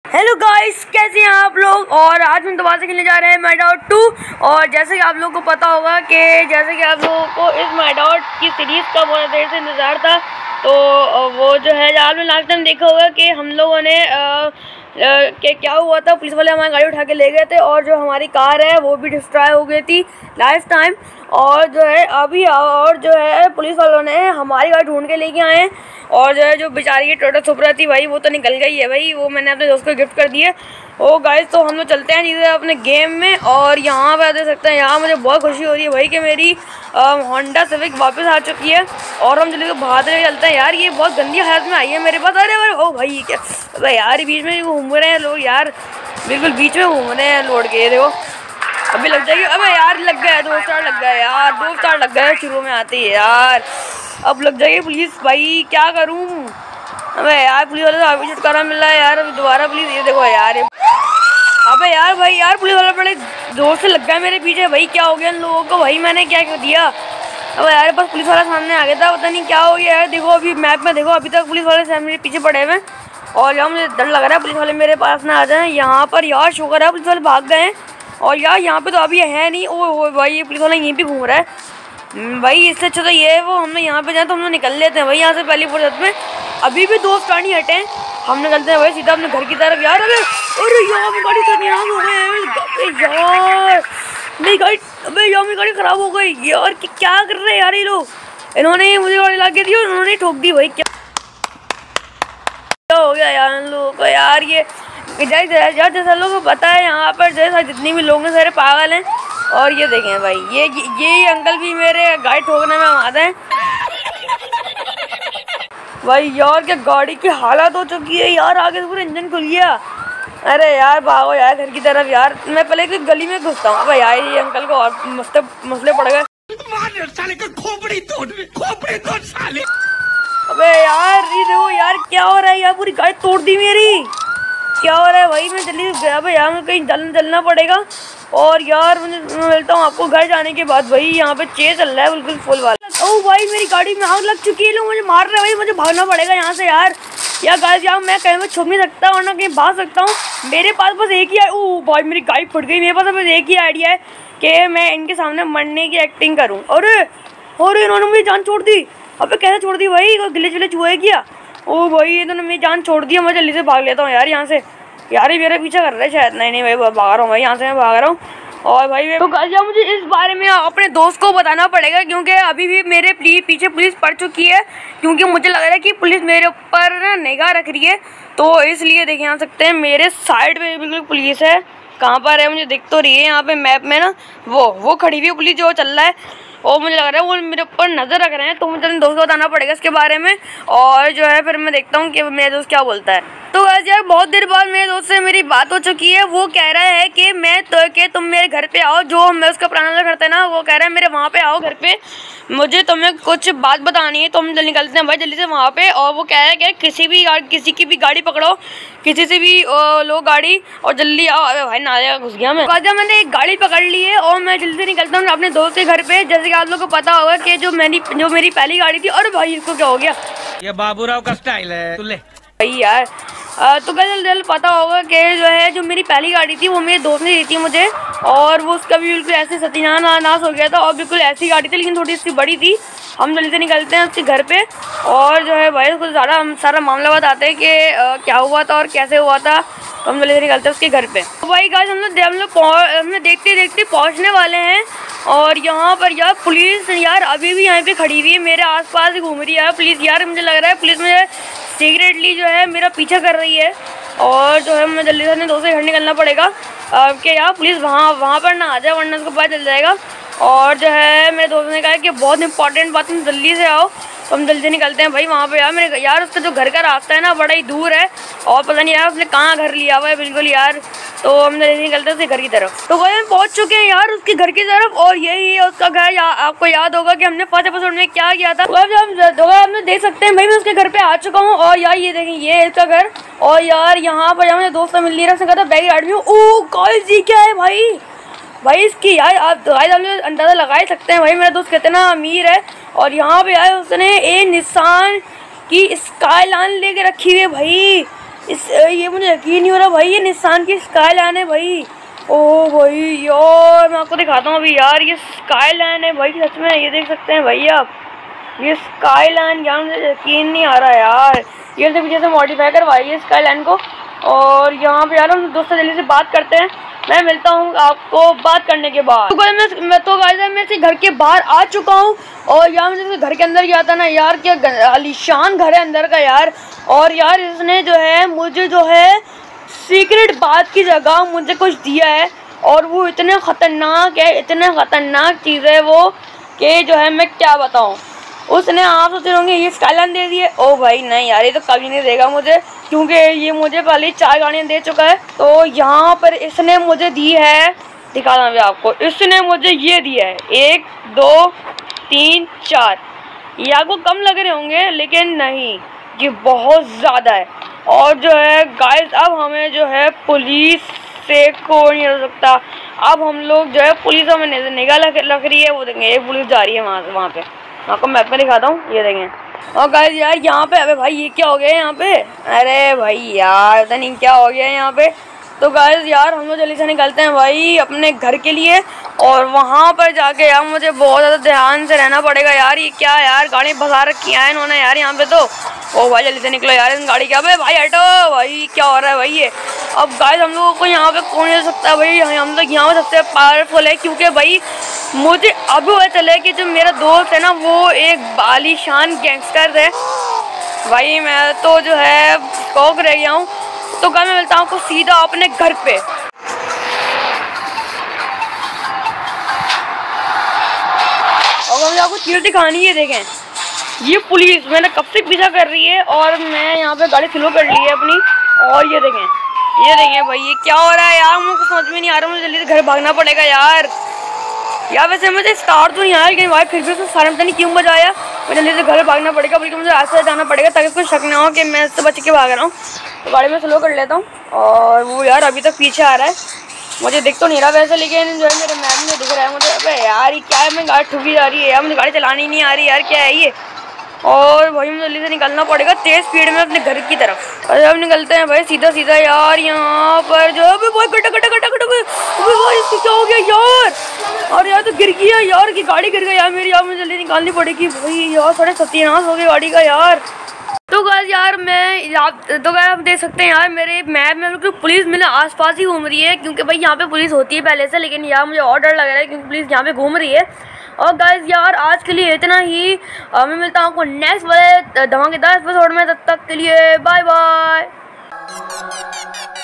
Hello guys, कैसे हैं आप लोग। और आज हम दोबारा से खेलने जा रहे हैं मैडआउट 2। और जैसे कि आप लोगों को पता होगा कि आप लोगों को इस मैडआउट की सीरीज़ का बहुत देर से इंतज़ार था, तो वो जो है आपने लास्ट टाइम देखा होगा कि हम लोगों ने क्या हुआ था, पुलिस वाले हमारी गाड़ी उठा के ले गए थे और जो हमारी कार है वो भी डिस्ट्रॉय हो गई थी लास्ट टाइम। और जो है अभी और जो है पुलिस वालों ने हमारी गाड़ी ढूंढ के लेके आए हैं। और जो है जो बेचारी की टोटल सुपरा थी भाई, वो तो निकल गई है भाई, वो मैंने अपने दोस्त को गिफ्ट कर दी है। ओ गाइस, तो हम लोग चलते हैं सीधे अपने गेम में। और यहाँ पर देख सकते हैं, यहाँ मुझे बहुत खुशी हो रही है भाई कि मेरी होंडा सिविक वापस आ चुकी है। और हम जल्दी से बहादुर में चलते हैं यार, ये बहुत गंदी हालत में आई है मेरे पास। अरे ओ भाई, क्या अरे यार, बीच में घूम रहे हैं लोग यार, बिल्कुल बीच में घूम रहे हैं लोड के। देखो अभी लग जाएगी। अबे यार लग गया, 2 स्टार लग गया यार, 2 स्टार लग गए शुरू में आते ही यार। अब लग जाएगी पुलिस भाई, क्या करूं। अबे यार पुलिस वाले से अभी छुटकारा मिला है यार, अभी दोबारा पुलिस। ये देखो यार, अबे यार भाई यार, पुलिस वाला बड़े जोर से लग गया मेरे पीछे भाई। क्या हो गया इन लोगों को भाई, मैंने क्या कर दिया। अबे यार बस पुलिस वाला सामने आ गया था, पता नहीं क्या हो गया है। देखो अभी मैप में देखो, अभी तक पुलिस वाले मेरे पीछे पड़े हुए हैं। और यार मुझे डर लग रहा है पुलिस वाले मेरे पास ना आ जाए यहाँ पर यार। शुक्र है पुलिस वाले भाग गए हैं। और यार यहाँ पे तो अभी है नहीं। ओ भाई, ये पुलिस वाला यहीं पे घूम रहा है भाई। इससे अच्छा तो ये है वो हम लोग यहाँ पे जाए तो हम लोग निकल लेते हैं भाई यहाँ से पहली फुर्सत में। अभी भी 2 स्टार नहीं हटे हैं, हम निकलते हैं भाई सीधा अपने घर की तरफ यार। अरे यार मेरी गाड़ी सत्यानाश हो गई यार, मेरी गाड़ी, अबे यार मेरी गाड़ी खराब हो गई यार। क्या कर रहे हैं यार ये लोग, इन्होंने मुझे गाड़ी ला के दी और उन्होंने ठोक दी भाई। क्या हो गया यार इन लोगों को यार। ये यार जैसा लोगों को पता है यहाँ पर जैसा जितनी भी लोग हैं सारे पागल हैं। और ये देखें भाई, ये अंकल भी मेरे गाड़ी ठोकने में आते हैं भाई। यार क्या गाड़ी की हालत हो चुकी है यार, आगे से पूरा इंजन खुल गया। अरे यार भागो यार घर की तरफ यार, मैं पहले एक गली में घुसता हूँ। भाई यार ये अंकल को और मसले पड़ गए। अबे यार ये देखो यार, क्या हो रहा है यार, पूरी गाड़ी तोड़ दी मेरी। क्या हो रहा है भाई, मैं जल्दी से गया भाई, यहाँ में कहीं चलना पड़ेगा। और यार मुझे मिलता हूँ आपको घर जाने के बाद भाई। यहाँ पे चेज चल रहा है बिल्कुल फुल वाला। ओ भाई मेरी गाड़ी में आग लग चुकी है, लोग मुझे मार रहे हैं भाई, मुझे भागना पड़ेगा यहाँ से यार। गाइस यार मैं कहीं में छुप नहीं सकता और ना कहीं भाग सकता हूँ। मेरे पास बस एक ही है। ओ भाई मेरी गाड़ी फट गई। मेरे पास बस एक ही आइडिया है कि मैं इनके सामने मरने की एक्टिंग करूँ। अरे इन्होंने मुझे जान छोड़ दी। अबे कैसे छोड़ दी भाई, कोई गिले चिले हुआ है क्या। ओ भाई इन्होंने मेरी जान छोड़ दी। मैं जल्दी से भाग लेता हूँ यार यहाँ से। यार ये मेरा पीछा कर रहा है शायद। नहीं भाई भाग रहा हूँ भाई यहाँ से, मैं भाग रहा हूँ। और भाई तो गाइस यार मुझे इस बारे में अपने दोस्त को बताना पड़ेगा, क्योंकि अभी भी मेरे पीछे पुलिस पड़ चुकी है। क्योंकि मुझे लग रहा है कि पुलिस मेरे ऊपर निगाह रख रही है, तो इसलिए देख आ सकते हैं मेरे साइड में बिल्कुल पुलिस है। कहाँ पर है मुझे दिख तो रही है यहाँ पे मैप में ना, वो खड़ी हुई पुलिस जो चल रहा है। और मुझे लग रहा है वो मेरे ऊपर नज़र रख रहे हैं, तो मुझे अपने दोस्त को बताना पड़ेगा इसके बारे में। और जो है फिर मैं देखता हूँ कि मेरा दोस्त क्या बोलता है। तो गाइस यार बहुत देर बाद मेरे दोस्त से मेरी बात हो चुकी है। वो कह रहा है कि तुम मेरे घर पे आओ, जो मैं उसका पुराना घर करता है ना, वो कह रहा है मेरे वहाँ पे आओ घर पे, मुझे तुम्हें कुछ बात बतानी है। तो हम निकलते हैं भाई जल्दी से वहाँ पे। और वो कह रहा है कि किसी की भी गाड़ी पकड़ो, किसी से भी लो गाड़ी और जल्दी आओ। अरे भाई नाले घुस गया मैं। मैंने एक गाड़ी पकड़ ली है और मैं जल्दी से निकलता हूँ अपने दोस्त के घर पे। जैसे कि आप लोगों को पता होगा कि जो मेरी पहली गाड़ी थी। और भाई इसको क्या हो गया, ये बाबूराव का स्टाइल है तुले भाई यार। तो कल पता होगा कि जो मेरी पहली गाड़ी थी वो मेरे दोस्त ने दी थी मुझे। और वो उसका भी बिल्कुल ऐसे सत्यानाश हो गया था। और बिल्कुल ऐसी गाड़ी थी लेकिन थोड़ी सी बड़ी थी। हम जल्दी से निकलते हैं उसके घर पे। और जो है भाई उसको सारा मामला बताते हैं कि क्या हुआ था और कैसे हुआ था। तो हम जल्दी से निकलते हैं उसके घर पे। तो भाई गाइस हम लोग देखते देखते पहुँचने वाले हैं। और यहाँ पर यार पुलिस यार अभी भी यहाँ पे खड़ी हुई है, मेरे आसपास ही घूम रही है पुलिस यार। मुझे लग रहा है पुलिस मुझे सीक्रेटली जो है मेरा पीछा कर रही है। और जो है मैं जल्दी से अपने दोस्त से घर निकलना पड़ेगा कि यार पुलिस वहाँ पर ना आ जाए, वरना उसको पता चल जाएगा। और जो है मेरे दोस्त ने कहा कि बहुत इंपॉर्टेंट बात, तुम जल्दी से आओ। तो हम जल्दी निकलते हैं भाई वहाँ पे। यार उसका जो घर का रास्ता है ना बड़ा ही दूर है, और पता नहीं यार उसने कहाँ घर लिया हुआ है बिल्कुल यार। तो हम जल्दी निकलते हैं उसके घर की तरफ। तो भाई हम पहुँच चुके हैं यार उसके घर की तरफ। और यही है उसका घर। आपको याद होगा कि हमने फर्स्ट एपिसोड में क्या किया था। हम देख सकते हैं भाई मैं उसके घर पे आ चुका हूँ। और यार ये देखें, ये है इसका घर। और यार यहाँ पर मुझे दोस्त मिल नहीं रहा, उसने कहा था बैग आदमी। ओ गाइस जी क्या है भाई इसकी यार, आप अंदाज़ा लगा ही सकते हैं भाई मेरा दोस्त कितना अमीर है। और यहाँ पे यार उसने निसान की स्काईलाइन लेके रखी हुई है भाई। ये मुझे यकीन नहीं हो रहा भाई, ये निसान की स्काईलाइन है भाई। ओ भाई यार मैं आपको दिखाता हूँ अभी यार, ये स्काईलाइन है भाई सच में, ये देख सकते हैं भाई आप, ये स्काईलाइन यार मुझे यकीन नहीं आ रहा यार। ये से पीछे से मॉडिफाई करवाई है स्काईलाइन को। और यहाँ पे यार हम दोस्तों जल्दी से बात करते हैं, मैं मिलता हूँ आपको बात करने के बाद। तो मैं तो गाइस मैं से घर के बाहर आ चुका हूँ और यार मुझे घर के अंदर गया था ना यार, क्या आलीशान घर है अंदर का यार। और यार इसने जो है मुझे जो है सीक्रेट बात की जगह मुझे कुछ दिया है और वो इतने ख़तरनाक है, इतने ख़तरनाक चीज़ है वो कि जो है मैं क्या बताऊँ। उसने आप सोच रहे होंगे ये स्काईलाइन दे दी है। ओ भाई नहीं यार, ये तो कभी नहीं देगा मुझे, क्योंकि ये मुझे पहले 4 गाड़ियाँ दे चुका है। तो यहाँ पर इसने मुझे दी है, दिखाना भी आपको, इसने मुझे ये दिया है 1 2 3 4। ये आपको कम लग रहे होंगे लेकिन नहीं, ये बहुत ज़्यादा है। और जो है गाइस अब हमें जो है पुलिस से कोई नहीं हो सकता। अब हम लोग जो है पुलिस हमें निगाह लग रही है, वो देखेंगे एक पुलिस जा रही है वहाँ पे, आपको मैप में दिखाता हूँ, ये देखें। और गाइस यार यहाँ पे, अबे भाई ये क्या हो गया यहाँ पे, अरे भाई यार पता नहीं क्या हो गया यहाँ पे। तो गाइस यार हम लोग जल्दी से निकलते हैं भाई अपने घर के लिए, और वहाँ पर जाके यार मुझे बहुत ज़्यादा ध्यान से रहना पड़ेगा यार। ये क्या यार गाड़ी भगा रखी है इन्होंने यार यहाँ पे। तो ओ भाई जल्दी से निकलो यार इन गाड़ी के, अबे भाई हटो भाई, क्या हो रहा है भाई ये। अब गाइस हम लोगों को यहाँ पे कौन ले सकता है भाई, हम लोग यहाँ पे सबसे पावरफुल है, क्योंकि भाई मुझे अभी पता चला कि जो मेरा दोस्त है ना वो एक आलीशान गैंगस्टर है भाई। मैं तो जो है शौक रह गया हूँ। तो गाइस मैं मिलता हूँ आपको सीधा अपने घर पे। और मुझे आपको चीज़ दिखानी है, देखें ये पुलिस मैंने कब से पीछा कर रही है और मैं यहाँ पे गाड़ी स्लो कर ली है अपनी। और ये देखें भाई ये क्या हो रहा है यार, मुझे समझ में नहीं आ रहा, मुझे जल्दी से घर भागना पड़ेगा यार। वैसे मुझे स्टार्ट तो नहीं आया लेकिन भाई फिर भी उसने सारे पता नहीं क्यों बजाया, मुझे जल्दी से घर भागना पड़ेगा, बल्कि मुझे ऐसे जाना पड़ेगा ताकि उसको शक ना हो कि मैं इससे बच के भाग रहा हूँ। तो गाड़ी में स्लो कर लेता हूँ। और वो यार अभी तक पीछे आ रहा है, मुझे दिख तो नहीं रहा वैसे, लेकिन जो है मेरे मैप में दिख रहा है मुझे। अबे यार ये क्या है, मैं गाड़ी ठुकी जा रही है यार, मुझे गाड़ी चलानी नहीं आ रही यार, क्या है ये। और भाई मुझे जल्दी से निकलना पड़ेगा तेज स्पीड में अपने घर की तरफ। अरे अब निकलते हैं भाई सीधा सीधा यार। यहाँ पर जो है भाई कटा भाई इसको क्या हो गया यार, और यार तो गिर गया यार की गाड़ी गिर गई यार मेरी, यार मुझे जल्दी निकालनी पड़ेगी भाई यार, 7:30 हो गई गाड़ी का यार। तो गाइस यार तो गाइस आप देख सकते हैं यार मेरे मैप में बिल्कुल पुलिस मेरे आसपास ही घूम रही है, क्योंकि भाई यहाँ पे पुलिस होती है पहले से, लेकिन यार मुझे और डर लग रहा है क्योंकि पुलिस यहाँ पे घूम रही है। और गाइस यार आज के लिए इतना ही, मैं मिलता हूँ आपको नेक्स्ट वाले धमाकेदार एपिसोड में, तब तक के लिए बाय बाय।